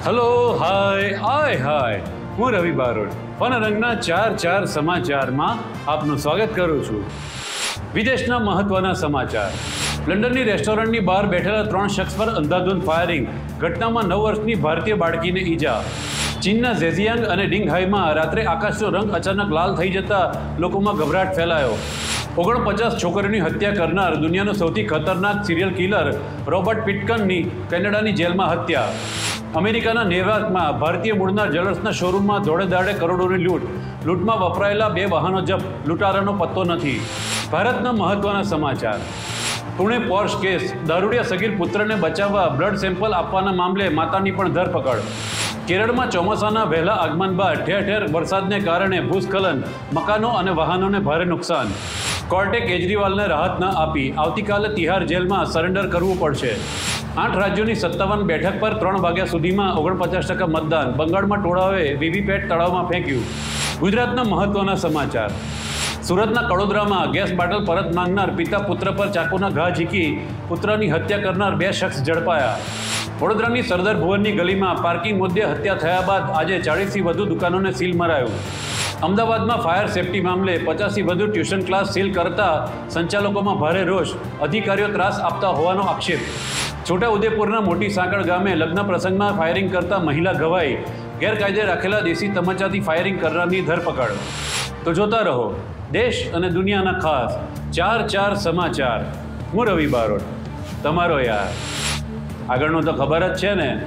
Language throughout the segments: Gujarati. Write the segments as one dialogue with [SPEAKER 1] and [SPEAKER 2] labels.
[SPEAKER 1] હલો, હાય હાય હાય, હું રવિ બારોટ ફન રંગના ચાર સમાચારમાં આપનું સ્વાગત કરું છું. વિદેશના મહત્વના સમાચાર. લંડનની રેસ્ટોરન્ટની બહાર બેઠેલા 3 શખ્સ પર અંધાધૂંધ ફાયરિંગ. ઘટનામાં 9 વર્ષની ભારતીય બાળકીને ઈજા. ચીનના ઝેજિયાંગ અને ડિંગહાઈમાં રાત્રે આકાશનો રંગ અચાનક લાલ થઈ જતા લોકોમાં ગભરાટ ફેલાયો. 49 છોકરીઓની હત્યા કરનાર દુનિયાનો સૌથી ખતરનાક સિરિયલ કિલર રોબર્ટ પિટકનની કેનેડાની જેલમાં હત્યા. અમેરિકાના નેવાર્કમાં ભારતીય મૂળના જ્વેલર્સના શોરૂમમાં દોડે દાડે કરોડોની લૂંટ. લૂંટમાં વપરાયેલા 2 વાહનો જપ્ત. લૂંટારાનો પત્તો નથી. ભારતના મહત્વના સમાચાર. Pune Porsche case. દારૂડિયા સગીર પુત્રને બચાવવા બ્લડ સેમ્પલ આપવાના મામલે માતાની પણ ધરપકડ. કેરળમાં ચોમાસાના વહેલા આગમન બાદ ઠેર ઠેર વરસાદને કારણે ભૂસ્ખલન. મકાનો અને વાહનોને ભારે નુકસાન. કોર્ટે કેજરીવાલને રાહત ન આપી. આવતીકાલે તિહાર જેલમાં સરેન્ડર કરવું પડશે. 8 રાજ્યોની 57 બેઠક પર 3 વાગ્યા સુધીમાં 49% મતદાન. બંગાળમાં ટોળાઓએ વીવીપેટ તળાવમાં ફેંક્યું. ગુજરાતના મહત્વના સમાચાર. સુરતના કડોદરામાં ગેસ બાટલ પરત માંગનાર પિતા પુત્ર પર ચાકુના ઘા ઝીકી પુત્રની હત્યા કરનાર 2 શખ્સ ઝડપાયા. વડોદરાની સરદાર ભુવનની ગલીમાં પાર્કિંગ મુદ્દે હત્યા થયા બાદ આજે 40થી વધુ દુકાનોને સીલ મરાયું. અમદાવાદમાં ફાયર સેફટી મામલે 50થી વધુ ટ્યુશન ક્લાસ સીલ કરતા સંચાલકોમાં ભારે રોષ. અધિકારીઓ ત્રાસ આપતા હોવાનો આક્ષેપ. છોટાઉદેપુરના મોટી સાંકળ ગામે લગ્ન પ્રસંગમાં ફાયરિંગ કરતા મહિલા ઘવાઈ. ગેરકાયદે રાખેલા દેશી તમાચાથી ફાયરિંગ કરનારની ધરપકડ. તો જોતા રહો દેશ અને દુનિયાના ખાસ 4 સમાચાર. હું રવિ બારોટ, તમારો યાર. આગળનું તો ખબર જ છે ને.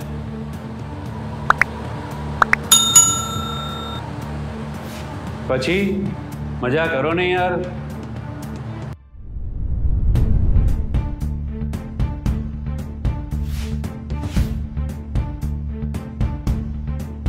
[SPEAKER 1] પછી મજા કરો ને યાર.